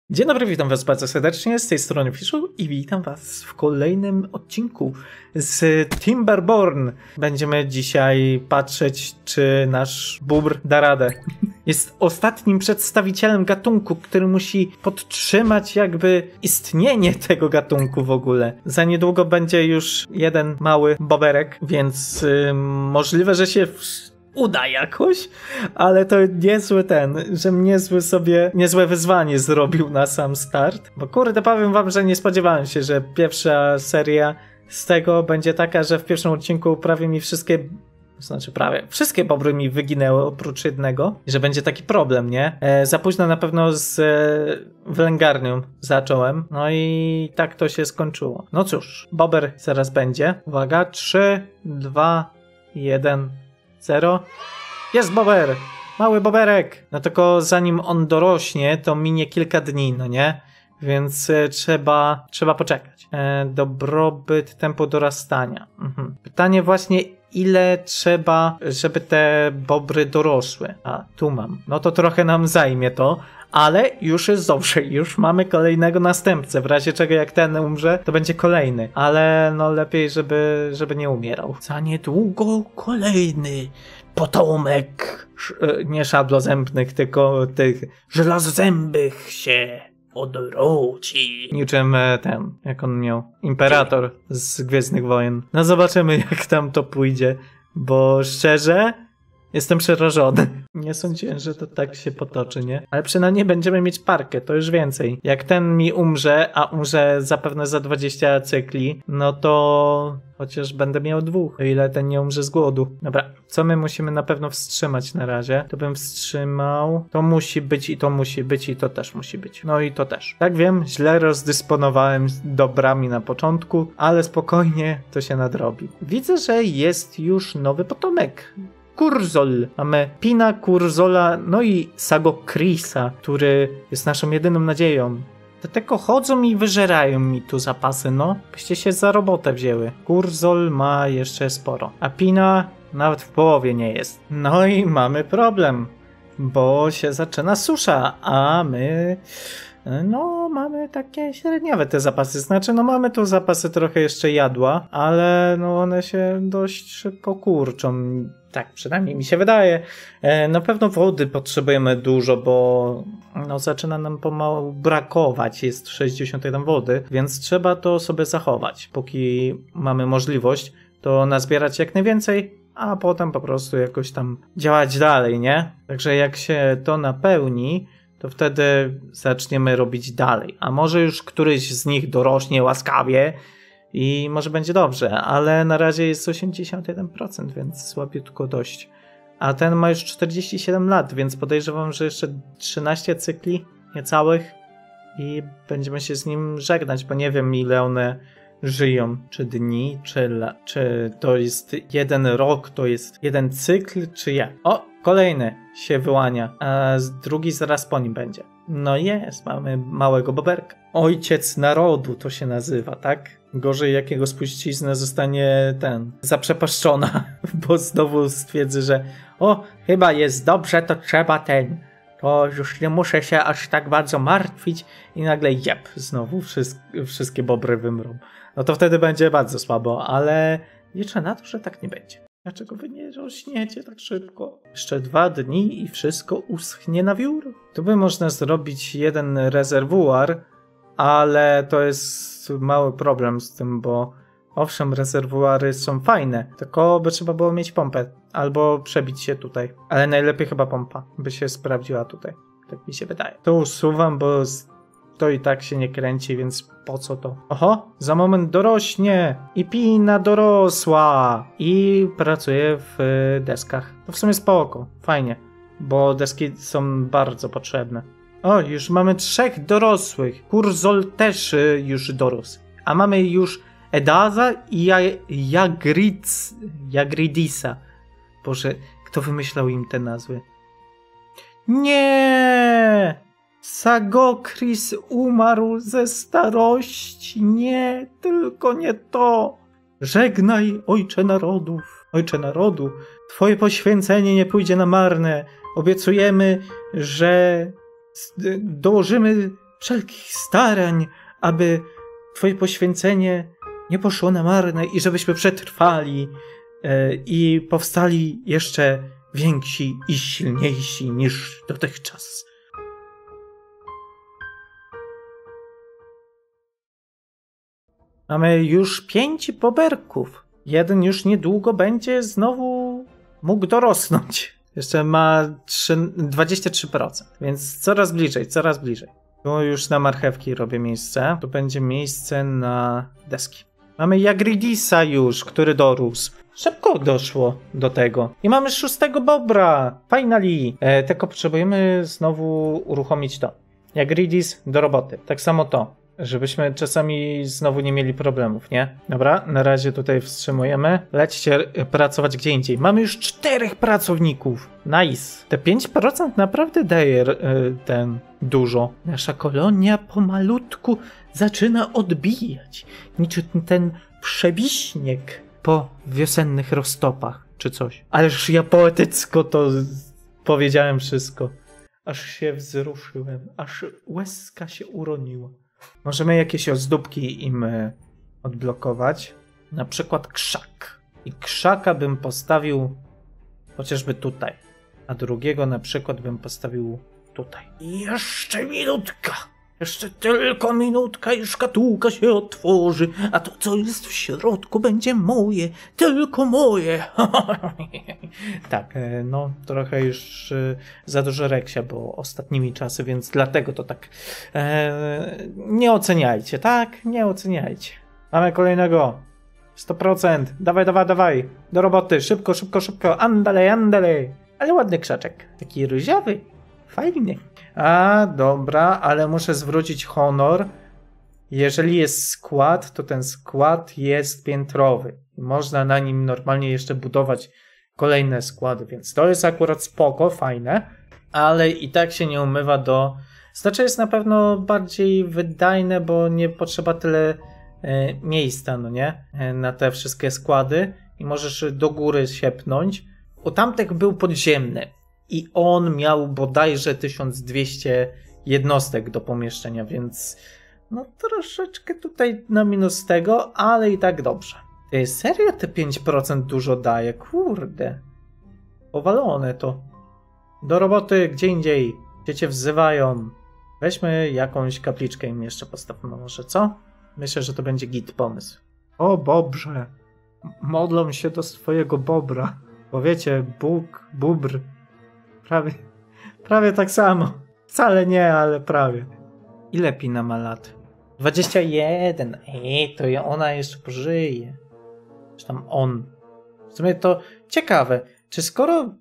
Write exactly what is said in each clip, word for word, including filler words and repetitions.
Dzień dobry, witam was bardzo serdecznie, z tej strony Fiszu i witam was w kolejnym odcinku z Timberborn. Będziemy dzisiaj patrzeć, czy nasz bóbr da radę. Jest ostatnim przedstawicielem gatunku, który musi podtrzymać jakby istnienie tego gatunku w ogóle. Za niedługo będzie już jeden mały boberek, więc yy, możliwe, że się uda jakoś, ale to niezły ten, że niezły sobie, niezłe wyzwanie zrobił na sam start. Bo kurde, powiem wam, że nie spodziewałem się, że pierwsza seria z tego będzie taka, że w pierwszym odcinku prawie mi wszystkie, znaczy prawie, wszystkie bobry mi wyginęły oprócz jednego, i że będzie taki problem, nie? E, za późno na pewno z e, wylęgarnią zacząłem, no i tak to się skończyło. No cóż, bober zaraz będzie. Uwaga, trzy, dwa, jeden... Zero. Jest bober! Mały boberek! No tylko zanim on dorośnie, to minie kilka dni, no nie? Więc e, trzeba, trzeba poczekać. E, dobrobyt, tempo dorastania. Mhm. Pytanie właśnie, ile trzeba, żeby te bobry dorosły? A, tu mam. No to trochę nam zajmie to, ale już jest dobrze, już mamy kolejnego następcę. W razie czego jak ten umrze, to będzie kolejny. Ale no lepiej, żeby, żeby nie umierał. Za niedługo kolejny potomek. Sz- nie szablozębnych, tylko tych żelazozębych się odrodzi. Niczym ten, jak on miał, Imperator z Gwiezdnych Wojen. No zobaczymy, jak tam to pójdzie, bo szczerze jestem przerażony. Nie sądziłem, że to tak się potoczy, nie? Ale przynajmniej będziemy mieć parkę, to już więcej. Jak ten mi umrze, a umrze zapewne za dwadzieścia cykli, no to chociaż będę miał dwóch, o ile ten nie umrze z głodu. Dobra, co my musimy na pewno wstrzymać na razie? To bym wstrzymał. To musi być i to musi być i to też musi być. No i to też. Tak wiem, źle rozdysponowałem dobrami na początku, ale spokojnie to się nadrobi. Widzę, że jest już nowy potomek. Kurzol. Mamy Pina, Kurzola, no i Sagokrisa, który jest naszą jedyną nadzieją. Te tylko chodzą i wyżerają mi tu zapasy, no. Byście się za robotę wzięły. Kurzol ma jeszcze sporo, a Pina nawet w połowie nie jest. No i mamy problem, bo się zaczyna susza, a my... No, mamy takie średniowe te zapasy. Znaczy, no mamy tu zapasy trochę jeszcze jadła, ale no one się dość szybko kurczą. Tak, przynajmniej mi się wydaje. E, na pewno wody potrzebujemy dużo, bo no zaczyna nam pomału brakować. Jest sześćdziesiąt jeden wody, więc trzeba to sobie zachować. Póki mamy możliwość, to nazbierać jak najwięcej, a potem po prostu jakoś tam działać dalej, nie? Także jak się to napełni, to wtedy zaczniemy robić dalej. A może już któryś z nich dorośnie łaskawie i może będzie dobrze, ale na razie jest osiemdziesiąt jeden procent, więc słabiutko dość. A ten ma już czterdzieści siedem lat, więc podejrzewam, że jeszcze trzynaście cykli niecałych i będziemy się z nim żegnać, bo nie wiem, ile one żyją. Czy dni, czy, la, czy to jest jeden rok, to jest jeden cykl, czy jak? O, kolejny się wyłania, a drugi zaraz po nim będzie. No jest, mamy małego boberka. Ojciec narodu to się nazywa, tak? Gorzej jakiego spuścizna zostanie ten, zaprzepaszczona, bo znowu stwierdzę, że o, chyba jest dobrze, to trzeba ten, to już nie muszę się aż tak bardzo martwić i nagle jeb, znowu wszystkie, wszystkie bobry wymrą. No to wtedy będzie bardzo słabo, ale liczę na to, że tak nie będzie. Dlaczego wy nie rośniecie tak szybko? Jeszcze dwa dni i wszystko uschnie na wiór. Tu by można zrobić jeden rezerwuar, ale to jest mały problem z tym, bo owszem, rezerwuary są fajne, tylko by trzeba było mieć pompę albo przebić się tutaj. Ale najlepiej chyba pompa by się sprawdziła tutaj. Tak mi się wydaje. To usuwam, bo to i tak się nie kręci, więc po co to? Oho, za moment dorośnie i Pina dorosła i pracuje w deskach. To w sumie spoko, fajnie, bo deski są bardzo potrzebne. O, już mamy trzech dorosłych. Kurzol też już dorósł. A mamy już Edaza i ja Jagrids, Jagridisa. Boże, kto wymyślał im te nazwy? Nie! Sagokris umarł ze starości. Nie, tylko nie to. Żegnaj, ojcze narodów. Ojcze narodu, twoje poświęcenie nie pójdzie na marne. Obiecujemy, że dołożymy wszelkich starań, aby twoje poświęcenie nie poszło na marne i żebyśmy przetrwali e, i powstali jeszcze więksi i silniejsi niż dotychczas. Mamy już pięć boberków. Jeden już niedługo będzie znowu mógł dorosnąć. Jeszcze ma dwadzieścia trzy procent, więc coraz bliżej, coraz bliżej. Tu już na marchewki robię miejsce. Tu będzie miejsce na deski. Mamy Jagridisa już, który dorósł. Szybko doszło do tego. I mamy szóstego bobra. Finally. E, tylko potrzebujemy znowu uruchomić to. Jagridis do roboty. Tak samo to. Żebyśmy czasami znowu nie mieli problemów, nie? Dobra, na razie tutaj wstrzymujemy. Lećcie pracować gdzie indziej. Mamy już czterech pracowników. Nice. Te pięć procent naprawdę daje yy, ten dużo. Nasza kolonia pomalutku zaczyna odbijać. Niczym ten przebiśnieg po wiosennych roztopach, czy coś. Ależ ja poetycko to powiedziałem wszystko. Aż się wzruszyłem. Aż łezka się uroniła. Możemy jakieś ozdóbki im odblokować. Na przykład krzak. I krzaka bym postawił chociażby tutaj. A drugiego na przykład bym postawił tutaj. I jeszcze minutka. Jeszcze tylko minutka i szkatułka się otworzy. A to, co jest w środku, będzie moje. Tylko moje. Tak, no trochę już za dużo reksia było ostatnimi czasy, więc dlatego to tak e, nie oceniajcie, tak? Nie oceniajcie. Mamy kolejnego. sto procent. Dawaj, dawaj, dawaj. Do roboty. Szybko, szybko, szybko. Andale, andale. Ale ładny krzaczek. Taki różowy. Fajny. A, dobra, ale muszę zwrócić honor. Jeżeli jest skład, to ten skład jest piętrowy. Można na nim normalnie jeszcze budować kolejne składy, więc to jest akurat spoko, fajne, ale i tak się nie umywa do... Znaczy jest na pewno bardziej wydajne, bo nie potrzeba tyle e, miejsca, no nie? E, na te wszystkie składy i możesz do góry siepnąć. U tamtych był podziemny i on miał bodajże tysiąc dwieście jednostek do pomieszczenia, więc no troszeczkę tutaj na minus tego, ale i tak dobrze. Ty, serio te pięć procent dużo daje? Kurde. Powalone to. Do roboty, gdzie indziej. Gdzie cię wzywają. Weźmy jakąś kapliczkę im jeszcze postawmy może, co? Myślę, że to będzie git pomysł. O Bobrze. Modlą się do swojego bobra. Bo wiecie, Bóg, bóbr. Prawie, prawie tak samo. Wcale nie, ale prawie. Ile Pina ma lat? dwadzieścia jeden. Ej, to ona jeszcze pożyje. Czy tam on. W sumie to ciekawe, czy skoro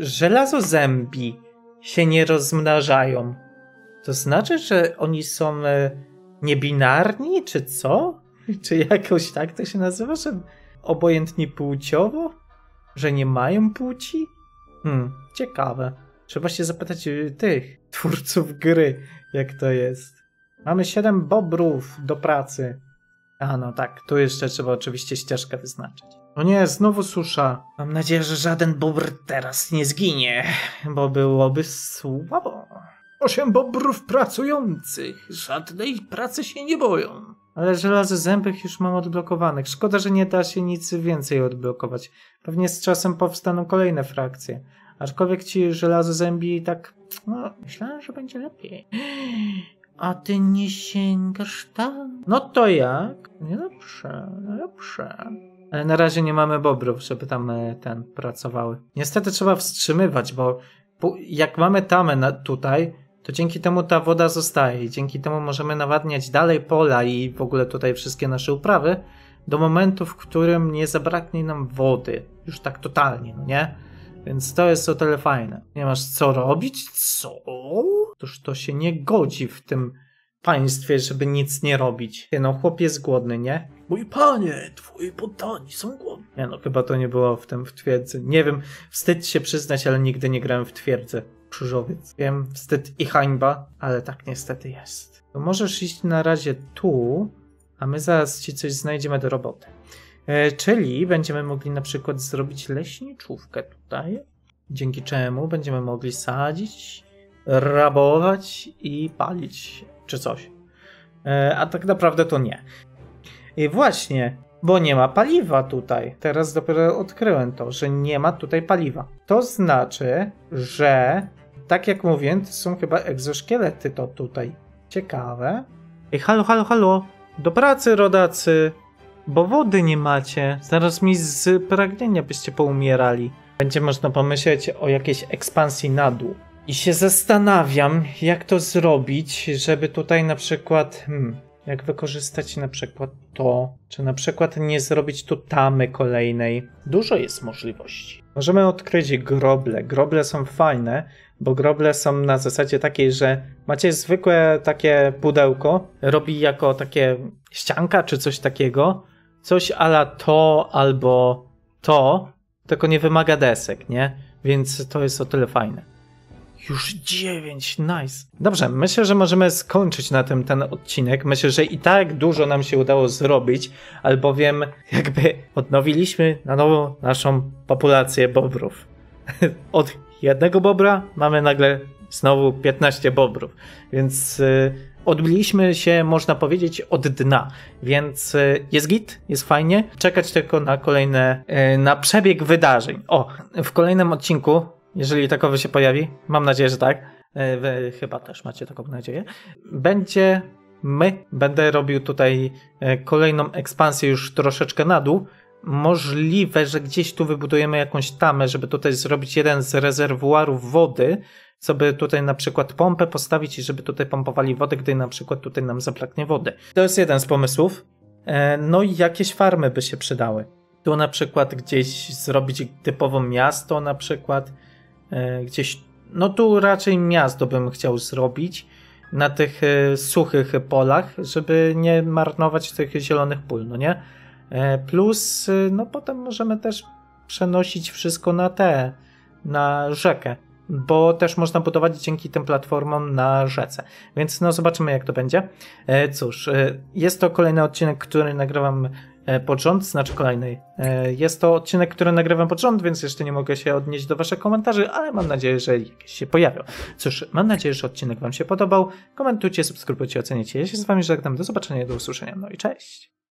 żelazozębi się nie rozmnażają, to znaczy, że oni są niebinarni, czy co? Czy jakoś tak to się nazywa, że obojętni płciowo? Że nie mają płci? Hmm, ciekawe. Trzeba się zapytać tych twórców gry, jak to jest. Mamy siedem bobrów do pracy. A no tak, tu jeszcze trzeba oczywiście ścieżkę wyznaczyć. O nie, znowu susza. Mam nadzieję, że żaden bobr teraz nie zginie, bo byłoby słabo. Osiem bobrów pracujących. Żadnej pracy się nie boją. Ale żelazozębych już mam odblokowanych. Szkoda, że nie da się nic więcej odblokować. Pewnie z czasem powstaną kolejne frakcje. Aczkolwiek ci żelazozębi tak... No, myślałem, że będzie lepiej. A ty nie sięgasz tam? No to jak? Nie lepsze, lepsze. Ale na razie nie mamy bobrów, żeby tam ten pracowały. Niestety trzeba wstrzymywać, bo jak mamy tamę na, tutaj, to dzięki temu ta woda zostaje i dzięki temu możemy nawadniać dalej pola i w ogóle tutaj wszystkie nasze uprawy do momentu, w którym nie zabraknie nam wody. Już tak totalnie, no nie? Więc to jest o tyle fajne. Nie masz co robić? Co? Toż to się nie godzi w tym państwie, żeby nic nie robić. No, chłop jest głodny, nie? Mój panie, twoi poddani są głodni. Nie no, chyba to nie było w tym w twierdzy. Nie wiem, wstyd się przyznać, ale nigdy nie grałem w twierdzę. Krzyżowiec. Wiem, wstyd i hańba, ale tak niestety jest. To możesz iść na razie tu, a my zaraz ci coś znajdziemy do roboty. E, czyli będziemy mogli na przykład zrobić leśniczówkę tutaj, dzięki czemu będziemy mogli sadzić, rabować i palić czy coś. E, a tak naprawdę to nie. I właśnie, bo nie ma paliwa tutaj. Teraz dopiero odkryłem to, że nie ma tutaj paliwa. To znaczy, że tak jak mówię, to są chyba egzoszkielety to tutaj. Ciekawe. Ej, halo, halo, halo. Do pracy, rodacy. Bo wody nie macie. Zaraz mi z pragnienia byście poumierali. Będzie można pomyśleć o jakiejś ekspansji na dół. I się zastanawiam, jak to zrobić, żeby tutaj na przykład... Hmm, jak wykorzystać na przykład to, czy na przykład nie zrobić tu tamy kolejnej. Dużo jest możliwości. Możemy odkryć groble. Groble są fajne, bo groble są na zasadzie takiej, że macie zwykłe takie pudełko, robi jako takie ścianka czy coś takiego, coś ala to albo to, tylko nie wymaga desek, nie? Więc to jest o tyle fajne. Już dziewięć, nice. Dobrze, myślę, że możemy skończyć na tym ten odcinek. Myślę, że i tak dużo nam się udało zrobić, albowiem jakby odnowiliśmy na nowo naszą populację bobrów. Od jednego bobra mamy nagle znowu piętnaście bobrów, więc y, odbiliśmy się, można powiedzieć, od dna, więc y, jest git, jest fajnie. Czekać tylko na kolejne, y, na przebieg wydarzeń. O, w kolejnym odcinku, jeżeli takowy się pojawi, mam nadzieję, że tak, wy chyba też macie taką nadzieję, będzie my, będę robił tutaj kolejną ekspansję już troszeczkę na dół. Możliwe, że gdzieś tu wybudujemy jakąś tamę, żeby tutaj zrobić jeden z rezerwuarów wody, co by tutaj na przykład pompę postawić i żeby tutaj pompowali wodę, gdy na przykład tutaj nam zabraknie wody. To jest jeden z pomysłów. No i jakieś farmy by się przydały. Tu na przykład gdzieś zrobić typowo miasto na przykład, gdzieś, no tu raczej miasto bym chciał zrobić na tych suchych polach, żeby nie marnować tych zielonych pól, no nie? Plus, no potem możemy też przenosić wszystko na te, na rzekę, bo też można budować dzięki tym platformom na rzece. Więc no zobaczymy, jak to będzie. Cóż, jest to kolejny odcinek, który nagrywam pod rząd, znaczy kolejnej. Jest to odcinek, który nagrywam pod rząd, więc jeszcze nie mogę się odnieść do waszych komentarzy, ale mam nadzieję, że jakieś się pojawią. Cóż, mam nadzieję, że odcinek wam się podobał. Komentujcie, subskrybujcie, ocenicie. Ja się z wami żegnam. Do zobaczenia, do usłyszenia. No i cześć!